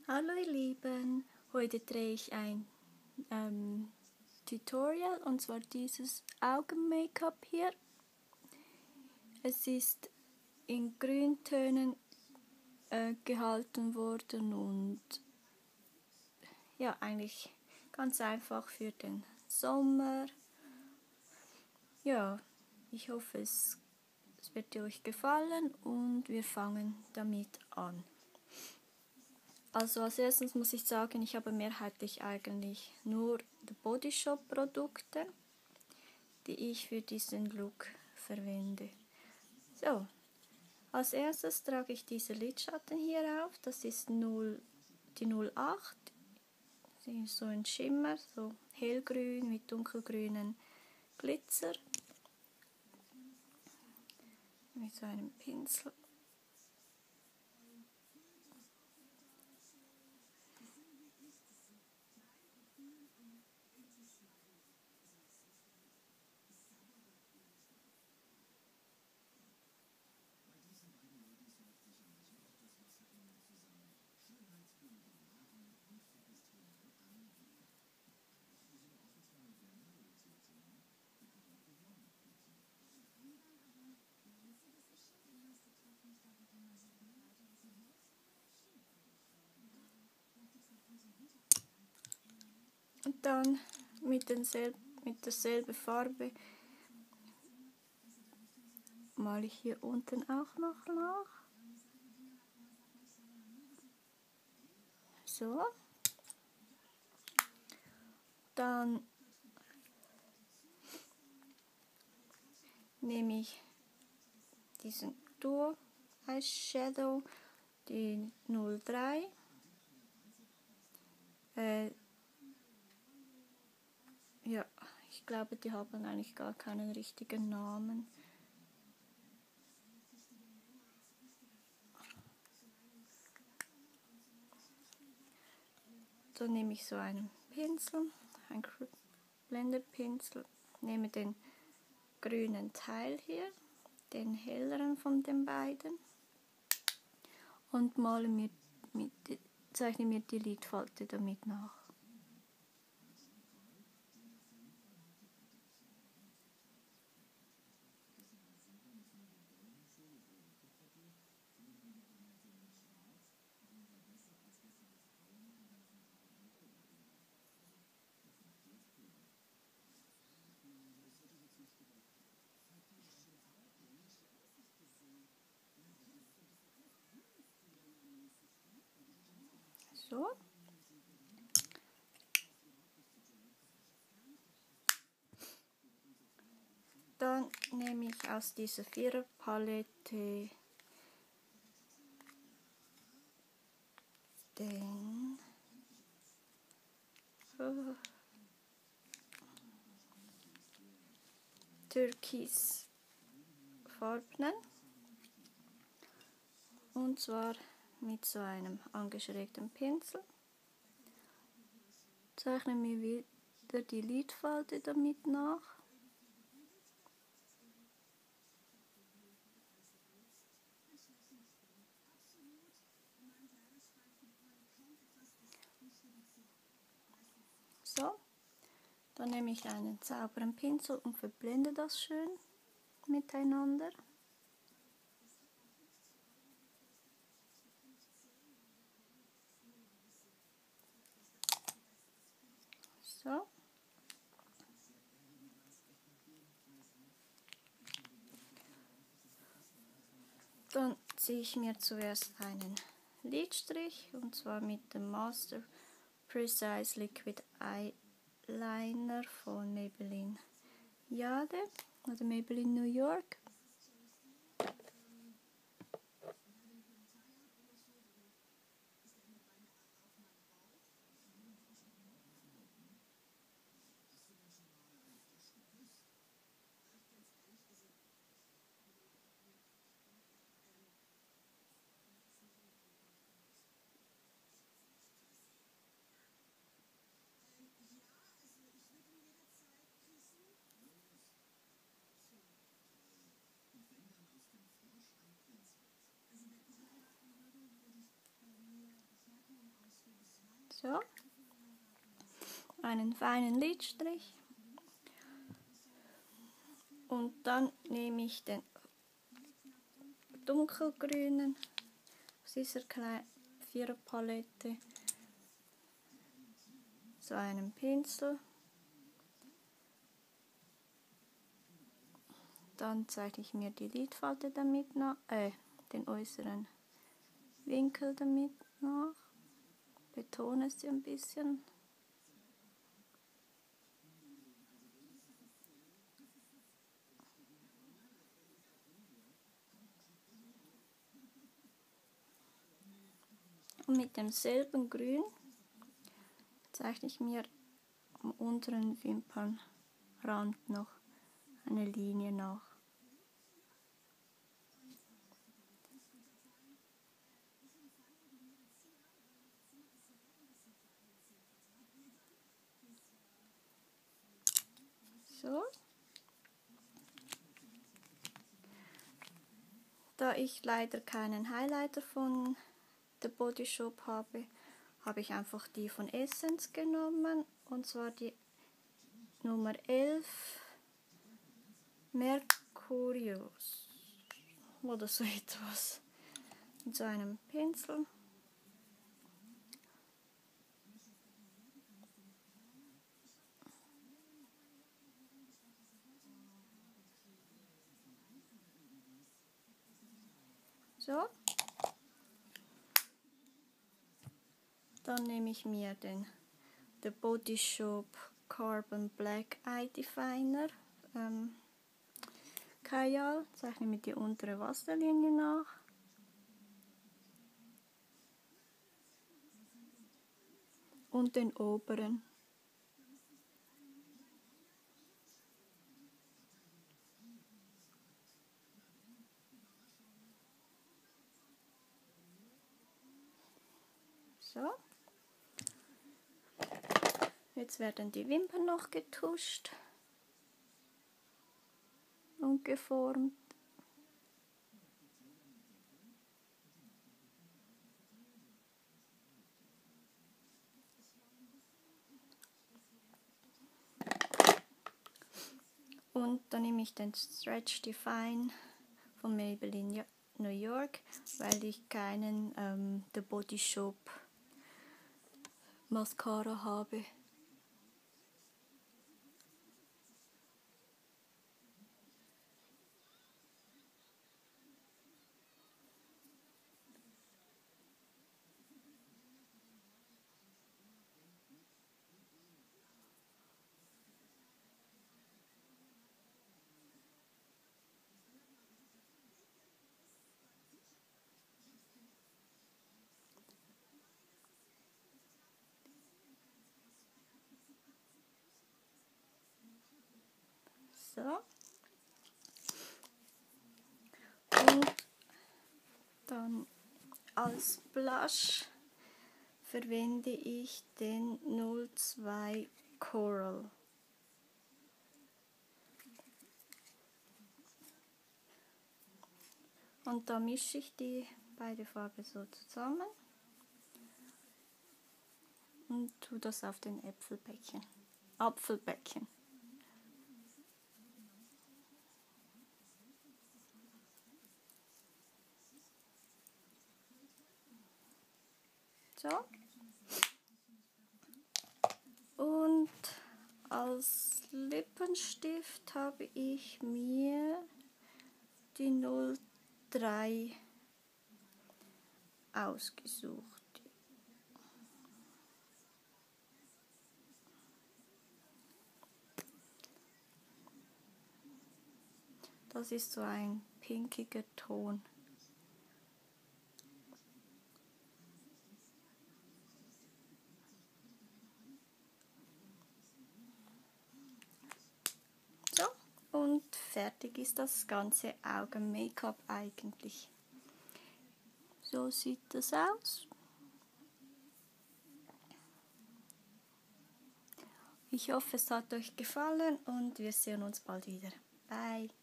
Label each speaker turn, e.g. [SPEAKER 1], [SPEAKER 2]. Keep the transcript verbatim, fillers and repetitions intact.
[SPEAKER 1] Hallo ihr Lieben, heute drehe ich ein ähm, Tutorial und zwar dieses Augen-Make-up hier. Es ist in Grüntönen äh, gehalten worden und ja, eigentlich ganz einfach für den Sommer. Ja, ich hoffe es, es wird euch gefallen und wir fangen damit an. Also als erstes muss ich sagen, ich habe mehrheitlich eigentlich nur die Body Shop Produkte, die ich für diesen Look verwende. So, als erstes trage ich diese Lidschatten hier auf, das ist null, die null acht, sie ist so ein Schimmer, so hellgrün mit dunkelgrünen Glitzer, mit so einem Pinsel. Und dann mit, denselb, mit derselben Farbe male ich hier unten auch noch nach. So. Dann nehme ich diesen Duo Eyeshadow, die null drei. Äh, ja, ich glaube, die haben eigentlich gar keinen richtigen Namen. Dann nehme ich so einen Pinsel, einen Blenderpinsel, nehme den grünen Teil hier, den helleren von den beiden, und male mir mit, zeichne mir die Lidfalte damit nach. So. Dann nehme ich aus dieser Vierer-Palette den oh, türkisfarbenen, und zwar mit so einem angeschrägten Pinsel. Zeichne mir wieder die Lidfalte damit nach. So, dann nehme ich einen sauberen Pinsel und verblende das schön miteinander. So. Dann ziehe ich mir zuerst einen Lidstrich, und zwar mit dem Master Precise Liquid Eyeliner von Maybelline Jade oder Maybelline New York. So, einen feinen Lidstrich. Und dann nehme ich den dunkelgrünen aus dieser kleinen Viererpalette, so einen Pinsel. Dann zeichne ich mir die Lidfalte damit nach, äh, den äußeren Winkel damit nach, betone sie ein bisschen. Und mit demselben Grün zeichne ich mir am unteren Wimpernrand noch eine Linie nach. So. Da ich leider keinen Highlighter von The Body Shop habe, habe ich einfach die von Essence genommen, und zwar die Nummer elf Mercurius oder so etwas, mit so einem Pinsel. So. Dann nehme ich mir den The Body Shop Carbon Black Eye Definer ähm, Kajal, zeichne mit die untere Wasserlinie nach. Und den oberen. So. Jetzt werden die Wimpern noch getuscht und geformt. Und dann nehme ich den Stretch Define von Maybelline New York, weil ich keinen ähm, The Body Shop Mascara habe. So. Und dann als Blush verwende ich den null zwei Coral. Und da mische ich die beide Farben so zusammen und tue das auf den Äpfelbäckchen. Apfelbäckchen. So. Und als Lippenstift habe ich mir die null drei ausgesucht. Das ist so ein pinkiger Ton. So, und fertig ist das ganze Augen-Make-up eigentlich. So sieht das aus. Ich hoffe, es hat euch gefallen und wir sehen uns bald wieder. Bye!